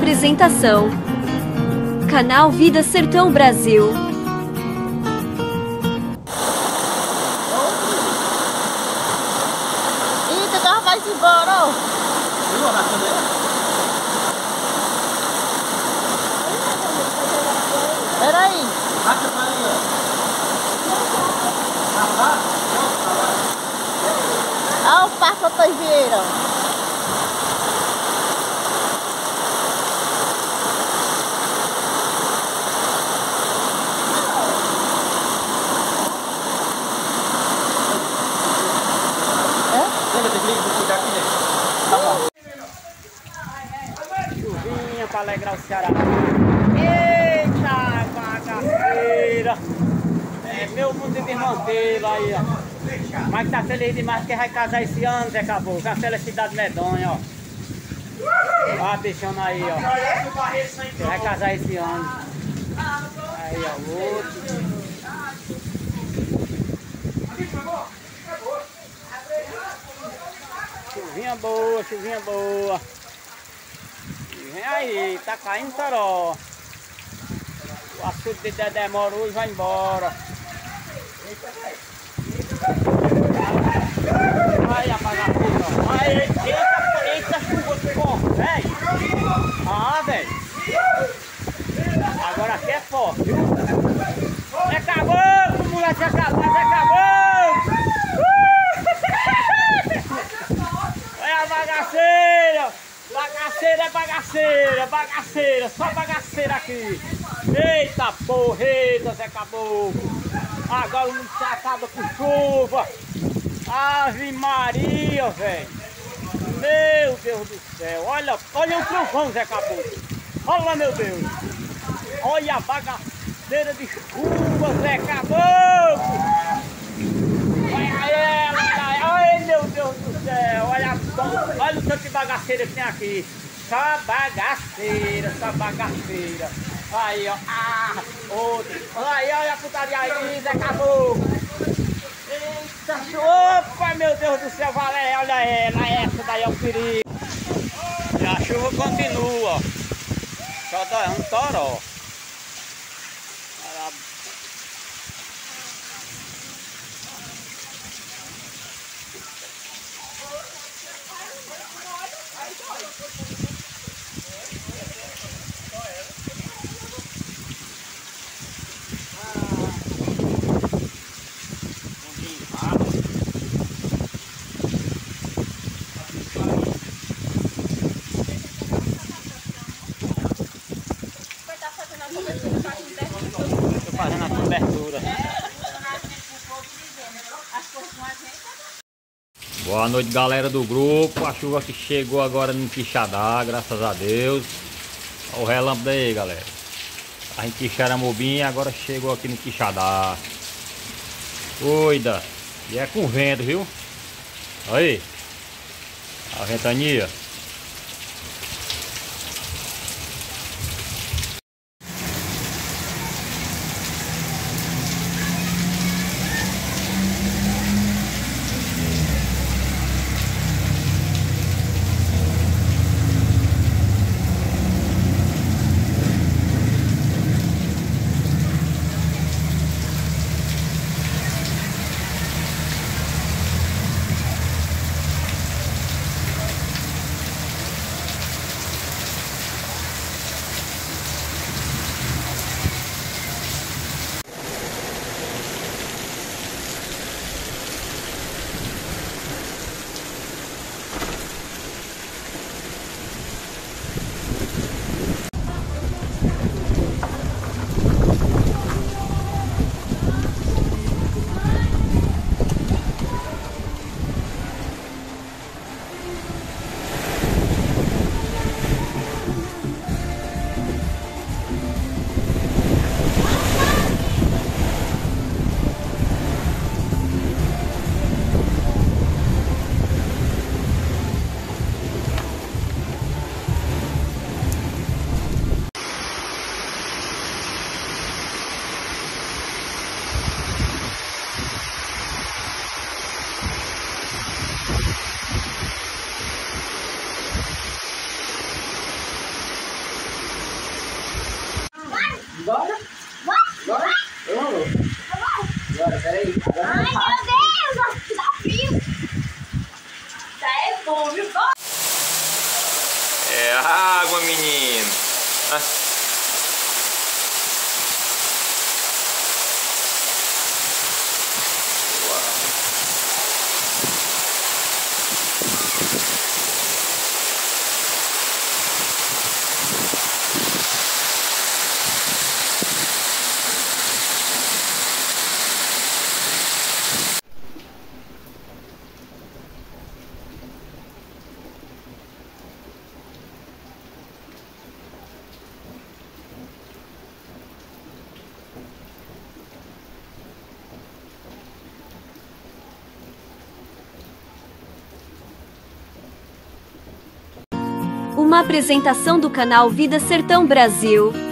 Apresentação: Canal Vida Sertão Brasil. Eita, já vai embora, ó. Peraí. Olha o Parque Vieira. Chuvinha pra alegrar o Ceará. Eita, bagaceira! É meu mundo de desmantelo aí, ó. Mas tá feliz demais porque vai casar esse ano, Zé Caboclo. Com a felicidade medonha, ó. Ó a bichona aí, ó. Que vai casar esse ano. Aí, ó, o outro. Chuvinha boa, chuvinha boa. E vem aí, tá caindo toró. O açude de Dedé Moro hoje vai embora. Aí a bagaceira, ó. Eita chuva que forte, velho. Ah, velho. Agora aqui é forte, viu? É caboclo, moleque, é caboclo, é caboclo. Olha a bagaceira. Bagaceira é bagaceira, bagaceira, só bagaceira aqui. Eita porreta, Zé Caboclo. Agora o mundo se acaba com chuva. Ave Maria, velho. Meu Deus do céu. Olha, olha o trovão, Zé Caboclo. Olha, meu Deus. Olha a bagaceira de chuva, Zé Caboclo. Olha ela, ai meu Deus do céu. Olha o tanto de bagaceira que tem aqui. Só bagaceira, só bagaceira. Aí, ó. Ah, outro. Aí, olha a putaria aí, Zé Caboclo. Eita, opa, meu Deus do céu, Valé, olha ela, essa daí é o perigo. E a chuva continua, só dando toró. Estou fazendo a cobertura. Boa noite, galera do grupo. A chuva que chegou agora no Quixadá, graças a Deus. Olha o relâmpago aí, galera. A gente quixara mobinha, agora chegou aqui no Quixadá. Cuida. E é com vento, viu? Aí. A ventania. Ai, meu Deus, tá frio. Tá é bom, viu? É água, menino. Ah. Uma apresentação do canal Vida Sertão Brasil.